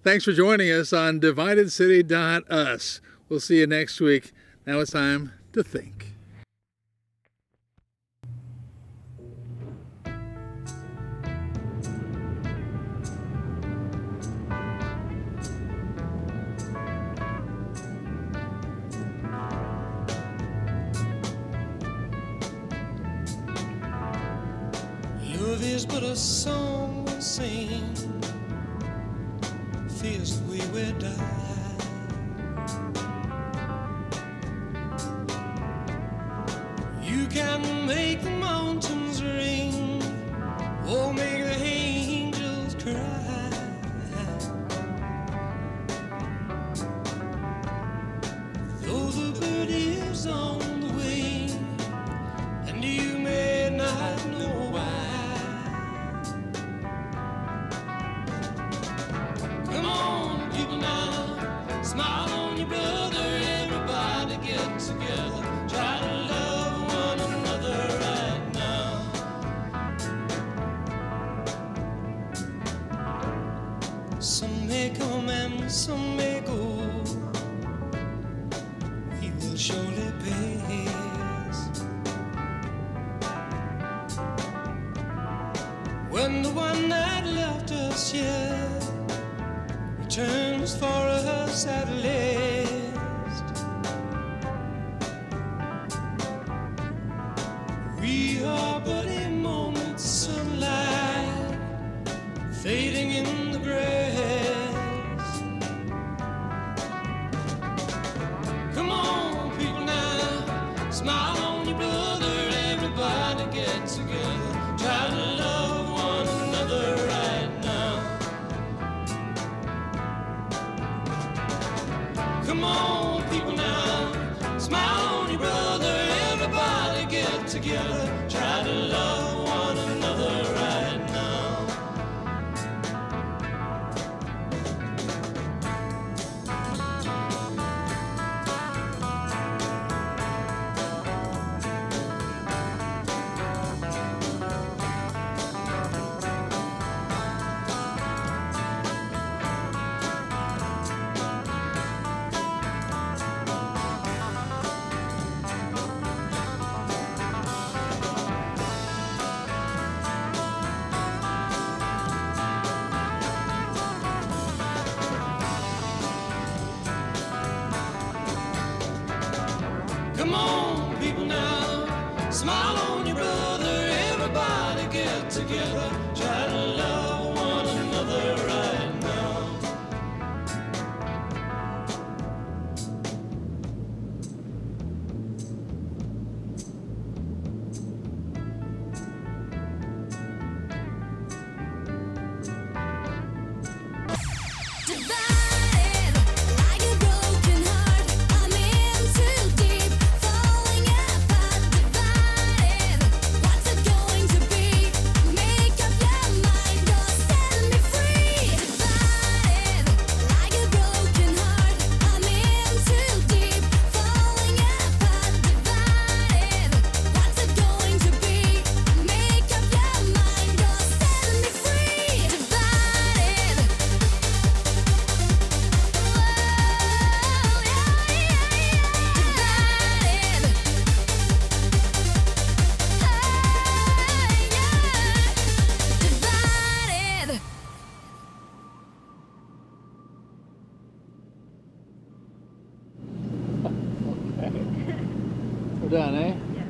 Thanks for joining us on dividedcity.us. We'll see you next week. Now it's time to think. Love is but a song we sing, feels the way we die. You can make the mountains ring, or make the angels cry. Though the bird is on the wing, and you may not know why. Come on, people now, smile on your brother, everybody get together, try to love one another right now. Some may come and some may go, we will surely pass. When the one that left us here returns for us at last, we are but a moment's sunlight fading in the grass. Come on, people now, smile on your brother, everybody get together, try to love one another right now. Come on, people now, smile on your brother, everybody get together, try to love one another right now. Come on, people now, smile on your brother, everybody get together, try to love one another right now. Divided like a broken heart, I'm in too deep, falling apart. Divided, what's it going to be? Make up your mind, or set me free. Divided like a broken heart, I'm in too deep, falling apart. Divided, what's it going to be? Make up your mind, or set me free. Divided. We're done, eh?